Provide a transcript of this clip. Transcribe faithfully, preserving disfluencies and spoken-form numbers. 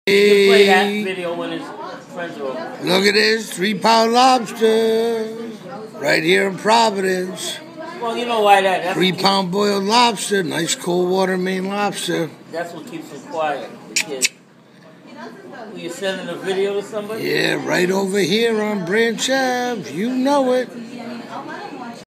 Hey, play that video when his friends are over. Look at this three-pound lobster right here in Providence. Well, you know why that? That's Three-pound boiled lobster, nice cold water Maine lobster. That's what keeps them quiet, the kids. Were you sending a video to somebody? Yeah, right over here on Branch Ave. You know it.